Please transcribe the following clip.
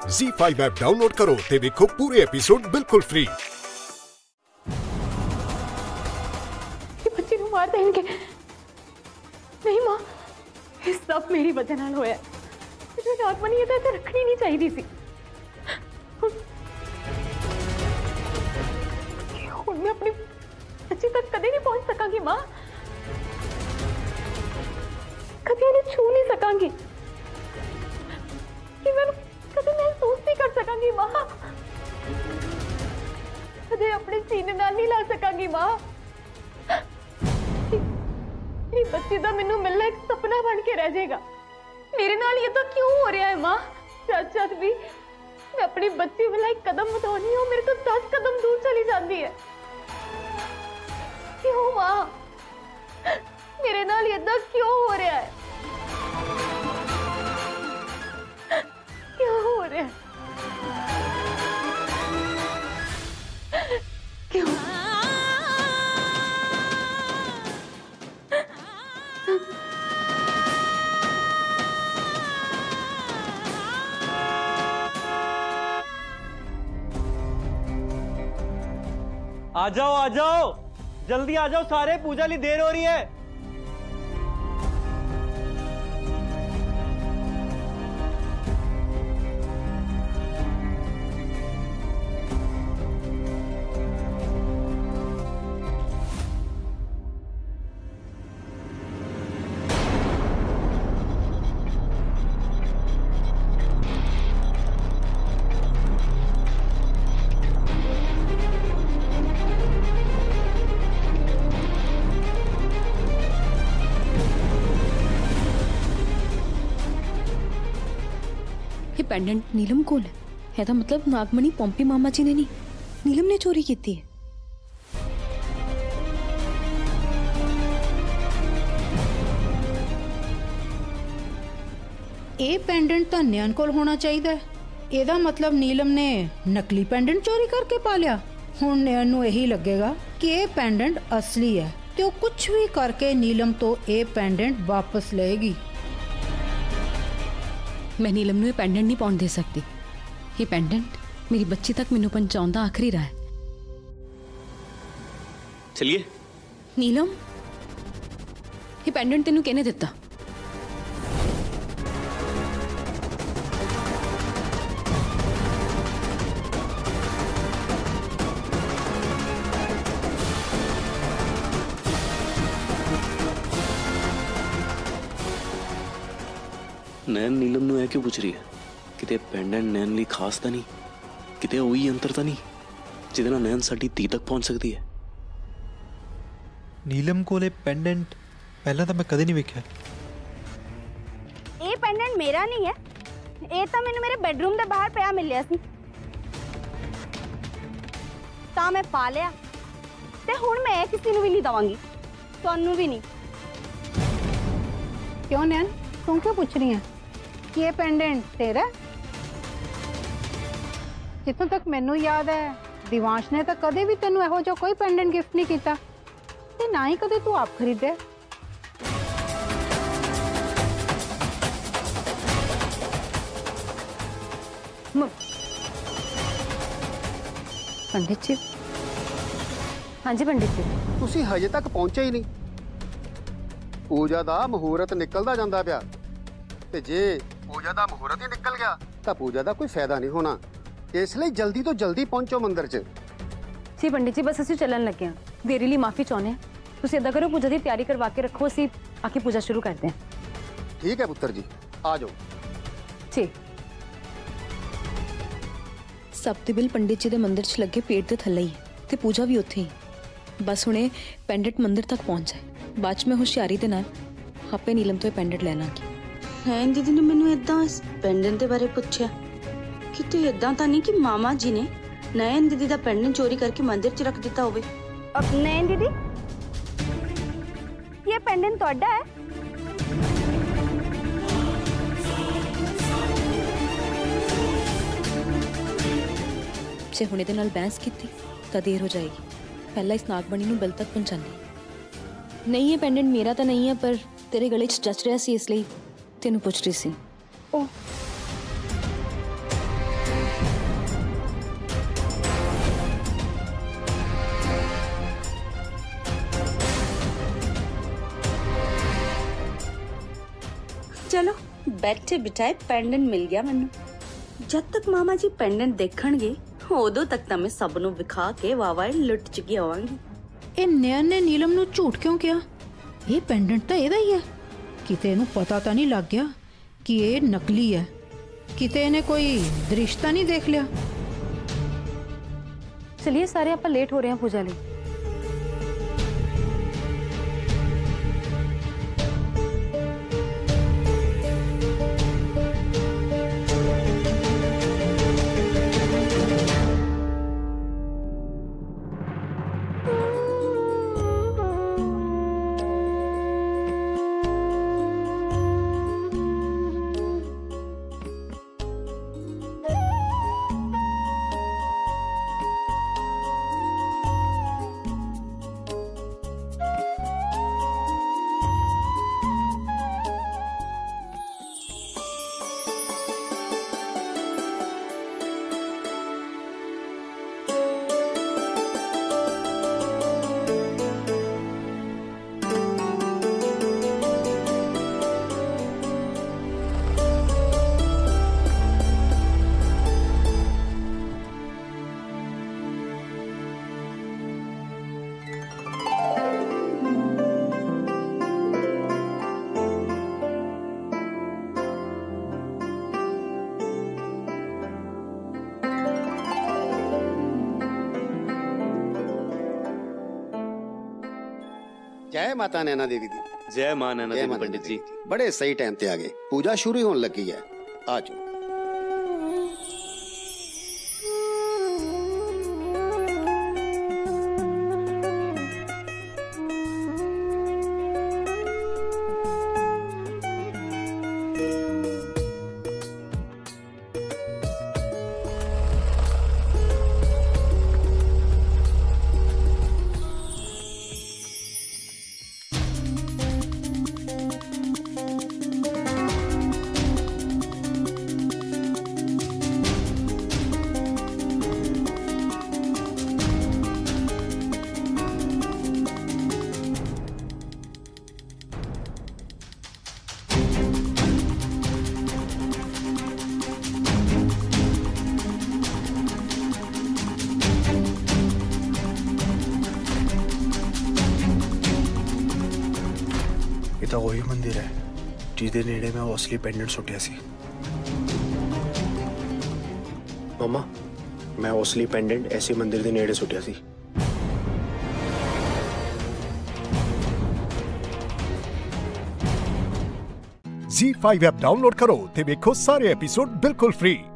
ZEE5 app download करो ते देखो पूरे एपिसोड बिल्कुल फ्री। बच्चे नूं मार देंगे नहीं मां, ये सब मेरी वजह नाल होया। मुझे नागमनी ये तो रखनी नहीं चाहिए सी। हुण मैं अपनी बच्ची तक कदे नहीं पहुंच सकांगी मां, कदे उन्हें छू नहीं सकांगी कि मैं कदे महसूस नहीं कर सकांगी मां, कदे अपने सीने नाल नहीं ला सकांगी मां। मेरी बच्ची दा मैनू मिलना एक सपना बन के रह जाएगा। मेरे नाल ये तो क्यों हो रहा है मां? जद भी मैं अपनी बच्ची वाला एक कदम बढ़ानी हूं, मेरे तो 10 कदम दूर चली जाती है। क्यों मां? मेरे नाल ये तो क्यों हो रहा है? क्यों हो रहा है? क्यों? आ जाओ जल्दी आ जाओ सारे, पूजा ली देर हो रही है। पेंडेंट नीलम कोल है तो मतलब नागमणी पोंपी मामा जी ने नहीं, नीलम ने चोरी की थी। ये पेंडेंट तो नैन कोल होना चाहिए। एदा मतलब नीलम ने नकली पेंडेंट चोरी करके पा लिया। हुण नैन नूं यही लगेगा कि ये पेंडेंट असली है तो कुछ भी करके नीलम तो ये पेंडेंट वापस लेगी। मैं नीलम नूं ये पेंडेंट नहीं पाउण दे सकती। ये पेंडेंट मेरी बच्ची तक मैनू पहुंचाउण दा आखिरी राह है। चलिए। नीलम, ये पेंडेंट तेनू किहने दिता? नैन नीलम नूं क्यों पूछ रही है? किते पेंडेंट नैन लिए खास तो नहीं, किते वही अंतर तो नहीं जिहदे नाल नैन साडी धी तक पहुंच सकती है। नीलम कोले पेंडेंट पहला तो मैं कदे नहीं वेख्या। ये पेंडेंट मेरा नहीं है, ये तो मैंने मेरे बेडरूम के बाहर पिया मिलिया सी, तो मैं पा लिया ते हुण मैं किसी नूं भी नहीं दवांगी, तुहानूं भी नहीं। क्यों नैन, तू क्यों पूछ रही है? ये पेंडेंट तेरा? जितों तक मैनू याद है दिवांश ने तो कदे भी तेनू एहो जो कोई पेंडेंट गिफ्ट नहीं किया ते ना ही कदे तू आप खरीदे। पंडित जी। हाँ जी पंडित जी। तुसी हजे तक पहुंचे ही नहीं। पूजा दा मुहूर्त निकलदा जांदा पिया ते जे पूजा दा मुहूर्त ही निकल गया तो पूजा दा कोई फायदा नहीं होना। इसलिए जल्दी तो जल्दी पहुंचो मंदिर च। जी पंडित जी, बस असि चलन लगे हैं, देरी लिए माफी चाहने। तुसीं इदां करो, पूजा की तैयारी करवा के रखो, असीं आके पूजा शुरू करते हैं। ठीक है पुत्र जी, आ जाओ। जी। सप्तबिल पंडित जी दे मंदिर च लगे पेड़ दे थल्ले ही ते पूजा भी उत्थे ही। बस हुणे पेंडेंट मंदिर तक पहुंच जाए, बाद च मैं होशियारी दे नाल आपे नीलम तो पेंडेंट ले लांगी। नैन दीदी ने मैनू इदां इस पेंडेंट के बारे पूछा कि तू इदां तो नहीं कि मामा जी ने नैन दीदी का पेंडेंट चोरी करके मंदिर च रख दिता होवे? अब नैन दीदी, ये पेंडेंट तुहाडा है? जे हुणे दे नाल बहस कीती तां देर हो जाएगी। पहला इस नागमणी नूं बिल तक पहुंचानी। नहीं, ये पेंडेंट मेरा तो नहीं है, पर तेरे गले च जच रहा सी, इसलिए तेनू पुछ रही सी। ओ बैठे बिठाए पेंडेंट मिल गया मैनू। जब तक मामा जी पेंडेंट देखणगे उदों तक तो मैं सब नूं विखा के वावा लुट चुकी होवांगी। ਇਹ ਨੈਣ ਨੇ ਨੀਲਮ ਨੂੰ ਝੂਠ ਕਿਉਂ ਕਿਹਾ? ਇਹ ਪੈਂਡੈਂਟ ਤਾਂ ਇਹਦਾ ਹੀ ਹੈ। ਕਿਤੇ ਇਹਨੂੰ ਪਤਾ ਤਾਂ ਨਹੀਂ ਲੱਗ ਗਿਆ ਕਿ ਇਹ ਨਕਲੀ ਹੈ? ਕਿਤੇ ਇਹਨੇ ਕੋਈ ਦ੍ਰਿਸ਼ ਤਾਂ ਨਹੀਂ ਦੇਖ ਲਿਆ? चलिए सारे आप लेट हो रहे हैं पूजा ली। जय माता नैना देवी दी। जय मां नैना देवी पंडित जी। बड़े सही टाइम ते आ गए, पूजा शुरू होने लगी है। आ जाओ। ਤਾਂ ਉਹੀ ਮੰਦਿਰ ਹੈ ਜਿਹਦੇ ਨੇੜੇ ਮੈਂ ਉਹ ਅਸਲੀ ਪੈਂਡੈਂਟ ਸੁੱਟਿਆ ਸੀ। ਮਮਾ, ਮੈਂ ਉਹ ਅਸਲੀ ਪੈਂਡੈਂਟ ਐਸੇ ਮੰਦਿਰ ਦੇ ਨੇੜੇ ਸੁੱਟਿਆ ਸੀ। Z5 ਐਪ ਡਾਊਨਲੋਡ ਕਰੋ ਤੇ ਵੇਖੋ ਸਾਰੇ ਐਪੀਸੋਡ ਬਿਲਕੁਲ ਫ੍ਰੀ।